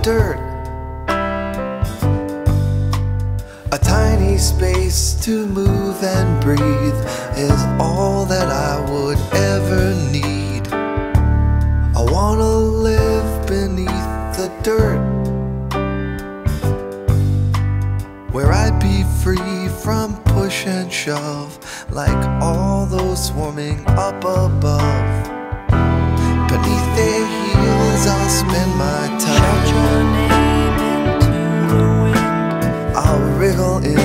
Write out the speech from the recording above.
dirt. A tiny space to move and breathe is all that I would ever need. I wanna live beneath the dirt, where I'd be free from push and shove, like all those swarming up above. Beneath their heels I'll spend my time. Shout your name into the wind. I'll wriggle in